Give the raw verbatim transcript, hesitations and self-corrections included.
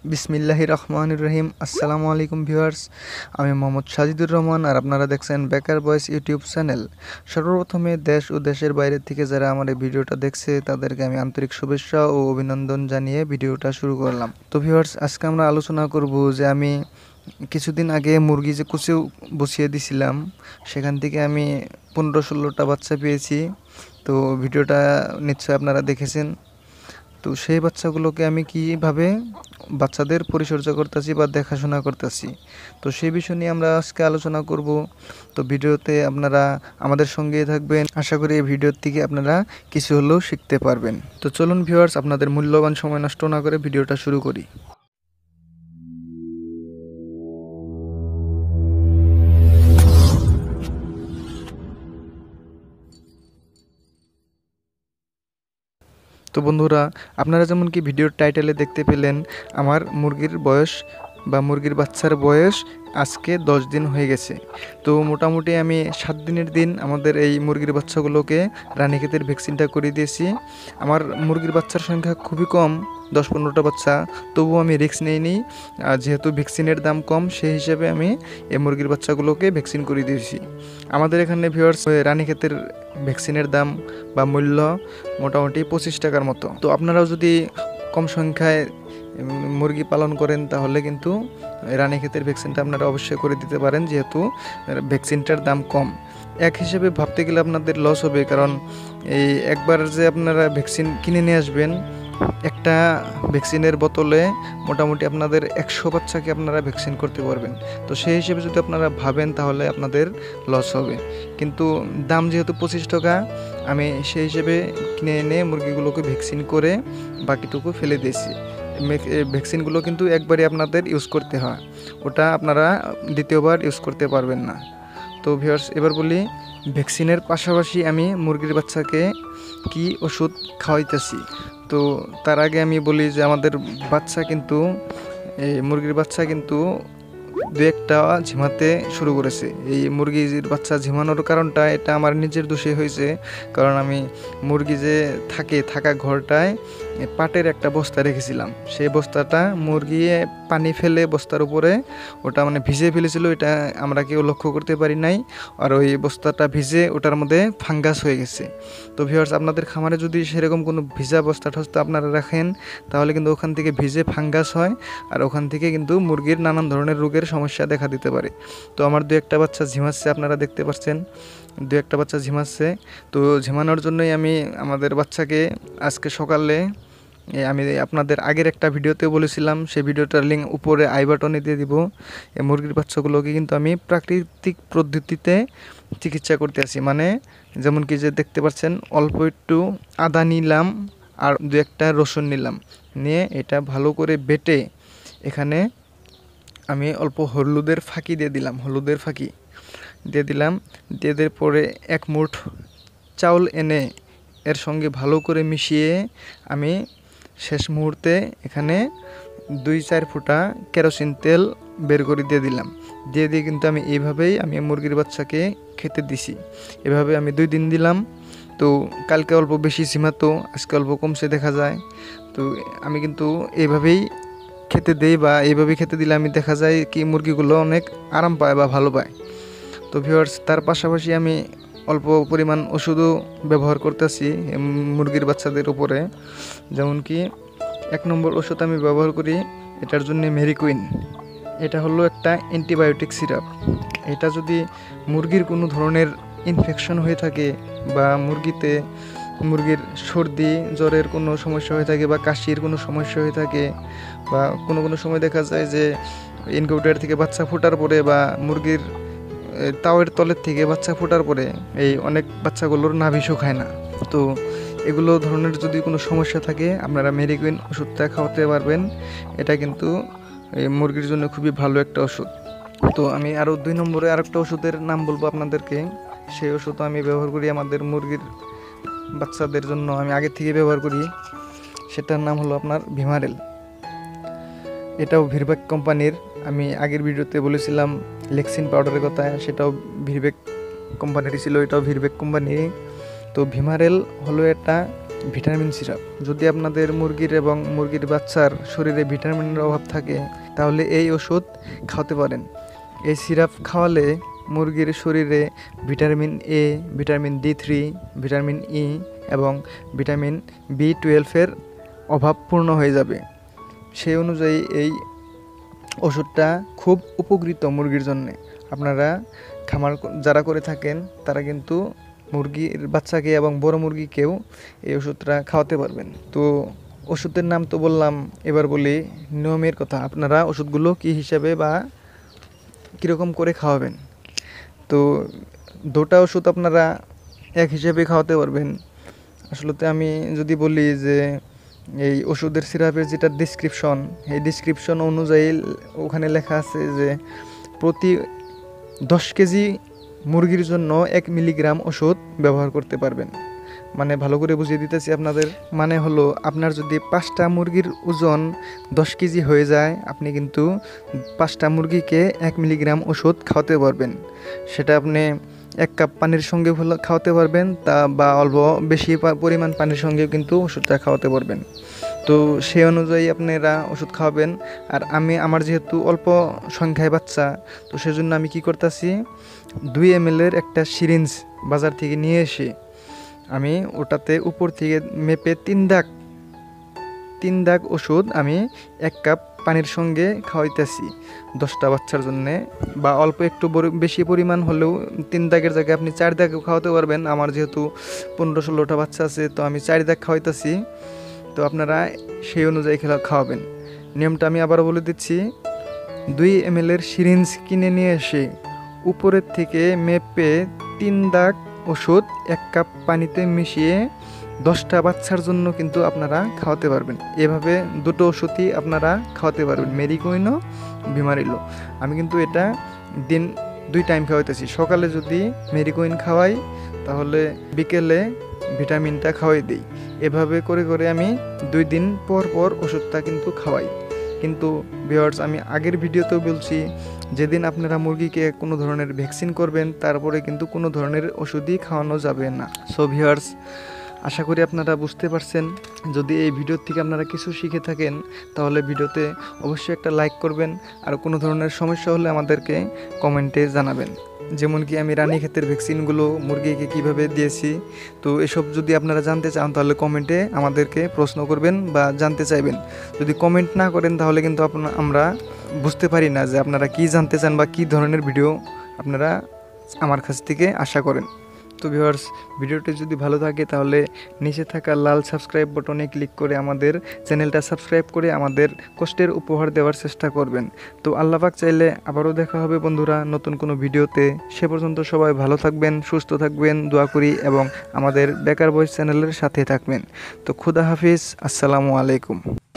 বিসমিল্লাহির রহমানির রহিম। আসসালামু আলাইকুম ভিউয়ার্স, আমি মোহাম্মদ সাজিদুর রহমান আর আপনারা দেখছেন বেকার বয়েস ইউটিউব চ্যানেল। সর্বপ্রথমে দেশ ও দেশের বাইরে থেকে যারা আমার এই ভিডিওটা দেখছে তাদেরকে আমি আন্তরিক শুভেচ্ছা ও অভিনন্দন জানিয়ে ভিডিওটা শুরু করলাম। তো ভিউয়ার্স, আজকে আমরা আলোচনা করব যে আমি কিছুদিন আগে মুরগি যে কুচেও বসিয়ে দিছিলাম সেখান থেকে আমি পনেরো ষোলোটা বাচ্চা পেয়েছি। তো ভিডিওটা নিশ্চয়ই আপনারা দেখেছেন। তো সেই বাচ্চাগুলোকে আমি কীভাবে বাচ্চাদের পরিচর্যা করতেছি বা দেখাশোনা করতেছি, তো সেই বিষয় নিয়ে আমরা আজকে আলোচনা করব। তো ভিডিওতে আপনারা আমাদের সঙ্গেই থাকবেন। আশা করি এই ভিডিওর থেকে আপনারা কিছু হলেও শিখতে পারবেন। তো চলুন ভিউয়ার্স, আপনাদের মূল্যবান সময় নষ্ট না করে ভিডিওটা শুরু করি। তো বন্ধুরা, আপনারা যেমন কি ভিডিওর টাইটেলে দেখতে পেলেন, আমার মুরগির বয়স বা মুরগির বাচ্চার বয়স আজকে দশ দিন হয়ে গেছে। তো মোটামুটি আমি সাত দিনের দিন আমাদের এই মুরগির বাচ্চাগুলোকে রানীক্ষেতের ভ্যাকসিনটা করে দিয়েছি। আমার মুরগির বাচ্চার সংখ্যা খুবই কম, দশ পনেরোটা বাচ্চা, তবুও আমি রিস্ক নিইনি। যেহেতু ভ্যাকসিনের দাম কম, সেই হিসাবে আমি এই মুরগির বাচ্চাগুলোকে ভ্যাকসিন করে দিয়েছি। আমাদের এখানে ভিউয়ার্স রানীক্ষেতের ভ্যাকসিনের দাম বা মূল্য মোটামুটি পঁচিশ টাকার মতো। তো আপনারাও যদি কম সংখ্যায় মুরগি পালন করেন তাহলে কিন্তু রানীক্ষেতের ভ্যাকসিনটা আপনারা অবশ্যই করে দিতে পারেন, যেহেতু ভ্যাকসিনটার দাম কম। এক হিসেবে ভাবতে গেলে আপনাদের লস হবে, কারণ এই একবার যে আপনারা ভ্যাকসিন কিনে নিয়ে আসবেন, একটা ভ্যাকসিনের বোতলে মোটামুটি আপনাদের একশো বাচ্চাকে আপনারা ভ্যাকসিন করতে পারবেন। তো সেই হিসেবে যদি আপনারা ভাবেন তাহলে আপনাদের লস হবে। কিন্তু দাম যেহেতু পঁচিশ টাকা, আমি সেই হিসেবে কিনে এনে মুরগিগুলোকে ভ্যাকসিন করে বাকিটুকু ফেলে দিয়েছি। ভ্যাকসিনগুলো কিন্তু একবারই আপনাদের ইউজ করতে হয়, ওটা আপনারা দ্বিতীয়বার ইউজ করতে পারবেন না। তো ভিউয়ার্স, এবার বলি ভ্যাকসিনের পাশাপাশি আমি মুরগির বাচ্চাকে কি ওষুধ খাওয়াইতেছি। তো তার আগে আমি বলি যে আমাদের বাচ্চা কিন্তু এই মুরগির বাচ্চা কিন্তু দু একটা ঝিমাতে শুরু করেছে। এই মুরগির বাচ্চা ঝিমানোর কারণটা এটা আমার নিজের দোষে হয়েছে, কারণ আমি মুরগি যে থাকে থাকা ঘরটায় পাটের একটা বস্তা রেখেছিলাম। সেই বস্তাটা মুরগি পানি ফেলে বস্তার উপরে ওটা মানে ভিজে ফেলেছিল, এটা আমরা কেউ লক্ষ্য করতে পারি নাই। আর ওই বস্তাটা ভিজে ওটার মধ্যে ফাঙ্গাস হয়ে গেছে। তো ভিউয়ার্স, আপনাদের খামারে যদি সেরকম কোনো ভিজা বস্তা টস্তা আপনারা রাখেন তাহলে কিন্তু ওখান থেকে ভিজে ফাঙ্গাস হয়, আর ওখান থেকে কিন্তু মুরগির নানান ধরনের রোগের সমস্যা দেখা দিতে পারে। তো আমার দু একটা বাচ্চা ঝিমাচ্ছে, আপনারা দেখতে পাচ্ছেন দু একটা বাচ্চা ঝিমাচ্ছে। তো ঝিমানোর জন্যই আমি আমাদের বাচ্চাকে আজকে সকালে, আমি আপনাদের আগের একটা ভিডিওতে বলেছিলাম, সেই ভিডিওটার লিঙ্ক উপরে আই বাটনে দিয়ে দিব। এই মুরগির বাচ্চাগুলোকে কিন্তু আমি প্রাকৃতিক পদ্ধতিতে চিকিৎসা করতে আসি, মানে যেমন কি যে দেখতে পাচ্ছেন অল্প একটু আদা নিলাম আর দু একটা রসুন নিলাম, নিয়ে এটা ভালো করে বেটে এখানে আমি অল্প হলুদের ফাঁকি দিয়ে দিলাম হলুদের ফাঁকি দিয়ে দিলাম দিয়ে দেওয়ার পরে এক মুঠ চাউল এনে এর সঙ্গে ভালো করে মিশিয়ে আমি শেষ মুহূর্তে এখানে দুই চার ফুটা কেরোসিন তেল বের করে দিয়ে দিলাম। দিয়ে দিয়ে কিন্তু আমি এইভাবেই আমি মুরগির বাচ্চাকে খেতে দিছি। এভাবে আমি দুই দিন দিলাম। তো কালকে অল্প বেশি ঝিমাতো, আজকে অল্প কমছে দেখা যায়। তো আমি কিন্তু এইভাবেই খেতে দেই, বা এইভাবে খেতে দিলে আমি দেখা যায় কি মুরগিগুলো অনেক আরাম পায় বা ভালো পায়। তো ভিউয়ার্স, তার পাশাপাশি আমি অল্প পরিমাণ ওষুধও ব্যবহার করতেছি মুরগির বাচ্চাদের উপরে। যেমন কি এক নম্বর ওষুধ আমি ব্যবহার করি এটার জন্য মেরিকুইন। এটা হলো একটা অ্যান্টিবায়োটিক সিরাপ। এটা যদি মুরগির কোনো ধরনের ইনফেকশন হয়ে থাকে বা মুরগিতে মুরগির সর্দি জ্বরের কোনো সমস্যা হয়ে থাকে বা কাশির কোনো সমস্যা হয়ে থাকে, বা কোনো কোনো সময় দেখা যায় যে ইনকিউবেটর থেকে বাচ্চা ফোটার পরে বা মুরগির তাওয়ের তলের থেকে বাচ্চা ফোটার পরে এই অনেক বাচ্চাগুলোর নাভি শুকায় না। তো এগুলো ধরনের যদি কোনো সমস্যা থাকে আপনারা মেরিকুইন ওষুধটা খাওয়াতে পারবেন। এটা কিন্তু এই মুরগির জন্য খুবই ভালো একটা ওষুধ। তো আমি আরও দুই নম্বরে আরেকটা ওষুধের নাম বলবো আপনাদেরকে। সেই ওষুধ আমি ব্যবহার করি আমাদের মুরগির বাচ্চাদের জন্য, আমি আগে থেকে ব্যবহার করি। সেটার নাম হলো আপনার ভিমারেল। এটাও ভিরবেক কোম্পানির। আমি আগের ভিডিওতে বলেছিলাম লেক্সিন পাউডারের কথা, সেটাও ভিরবেক কোম্পানির ছিল, এটাও ভিরবেক কোম্পানি। তো ভিমারেল হলো একটা ভিটামিন সিরাপ। যদি আপনাদের মুরগির এবং মুরগির বাচ্চার শরীরে ভিটামিনের অভাব থাকে তাহলে এই ওষুধ খাওয়াতে পারেন। এই সিরাপ খাওয়ালে মুরগির শরীরে vitamin A, vitamin D three, vitamin E এবং ভিটামিন বি টুয়েলভের অভাব পূর্ণ হয়ে যাবে। সেই অনুযায়ী এই ওষুধটা খুব উপকৃত মুরগির জন্যে। আপনারা খামার যারা করে থাকেন তারা কিন্তু মুরগির বাচ্চাকে এবং বড় মুরগিকেও এই ওষুধটা খাওয়াতে পারবেন। তো ওষুধের নাম তো বললাম, এবার বলি নিয়মের কথা। আপনারা ওষুধগুলো কী হিসাবে বা কীরকম করে খাওয়াবেন। তো দুটা ওষুধ আপনারা এক হিসেবে খাওয়াতে পারবেন। আসলে আমি যদি বলি যে এই ওষুধের সিরাপের যেটা ডিসক্রিপশন, এই ডিসক্রিপশন অনুযায়ী ওখানে লেখা আছে যে প্রতি দশ কেজি মুরগির জন্য এক মিলিগ্রাম ওষুধ ব্যবহার করতে পারবেন। মানে ভালো করে বুঝিয়ে দিতেছি আপনাদের, মানে হলো আপনার যদি পাঁচটা মুরগির ওজন দশ কেজি হয়ে যায়, আপনি কিন্তু পাঁচটা মুরগিকে এক মিলিগ্রাম ওষুধ খাওয়াতে পারবেন। সেটা আপনি এক কাপ পানির সঙ্গে খাওয়াতে পারবেন, তা বা অল্প বেশি পরিমাণ পানির সঙ্গেও কিন্তু ওষুধটা খাওয়াতে পারবেন। তো সেই অনুযায়ী আপনারা ওষুধ খাওয়াবেন। আর আমি আমার যেহেতু অল্প সংখ্যায় বাচ্চা, তো সেজন্য আমি কি করতেছি, দুই এম এলের একটা সিরিঞ্জ বাজার থেকে নিয়ে এসে আমি ওটাতে উপর থেকে মেপে তিন দাগ তিন দাগ ওষুধ আমি এক কাপ পানির সঙ্গে খাওয়াইতেছি দশটা বাচ্চার জন্যে। বা অল্প একটু বেশি পরিমাণ হলেও তিন দাগের জায়গায় আপনি চার দাগও খাওয়াতে পারবেন। আমার যেহেতু পনেরো ষোলোটা বাচ্চা আছে, তো আমি চার দাগ খাওয়াইতেছি। তো আপনারা সেই অনুযায়ী খাওয়াবেন। নিয়মটা আমি আবার বলে দিচ্ছি, দুই এম এলের সিরিঞ্জ কিনে নিয়ে এসে উপরের থেকে মেপে তিন দাগ ওষুধ এক কাপ পানিতে মিশিয়ে দশটা বাচ্চার জন্য কিন্তু আপনারা খাওয়াতে পারবেন। এভাবে দুটো ওষুধই আপনারা খাওয়াতে পারবেন, মেরিকুইনও ভিমারিলো। আমি কিন্তু এটা দিন দুই টাইম খাওয়াইতেছি। সকালে যদি মেরিকুইন খাওয়াই তাহলে বিকেলে ভিটামিনটা খাওয়াই দিই। এভাবে করে করে আমি দুই দিন পর পর ওষুধটা কিন্তু খাওয়াই। কিন্তু ভিউয়ার্স, আমি আগের ভিডিওতেও বলছি, যেদিন আপনারা মুরগিকে কোনো ধরনের ভ্যাকসিন করবেন তারপরে কিন্তু কোনো ধরনের ওষুধই খাওয়ানো যাবে না। সো ভিউয়ার্স, আশা করি আপনারা বুঝতে পারছেন। যদি এই ভিডিও থেকে আপনারা কিছু শিখে থাকেন তাহলে ভিডিওতে অবশ্যই একটা লাইক করবেন। আর কোনো ধরনের সমস্যা হলে আমাদেরকে কমেন্টে জানাবেন। যেমন কি আমি রানীক্ষেতের ভ্যাকসিনগুলো মুরগিকে কিভাবে দিয়েছি, তো এসব যদি আপনারা জানতে চান তাহলে কমেন্টে আমাদেরকে প্রশ্ন করবেন বা জানতে চাইবেন। যদি কমেন্ট না করেন তাহলে কিন্তু আপনারা আমরা বুঝতে পারি না যে আপনারা কি জানতে চান বা কী ধরনের ভিডিও আপনারা আমার কাছ থেকে আশা করেন। তো ভিউয়ার্স, ভিডিওটি যদি ভালো থাকে তাহলে নিচে থাকা লাল সাবস্ক্রাইব বাটনে ক্লিক করে আমাদের চ্যানেলটা সাবস্ক্রাইব করে আমাদের কষ্টের উপহার দেওয়ার চেষ্টা করবেন। তো আল্লাহ পাক চাইলে আবারও দেখা হবে বন্ধুরা নতুন কোনো ভিডিওতে। সে পর্যন্ত সবাই ভালো থাকবেন, সুস্থ থাকবেন দোয়া করি, এবং আমাদের বেকার বয়েস চ্যানেলের সাথে থাকবেন। তো খুদা হাফিজ, আসসালামু আলাইকুম।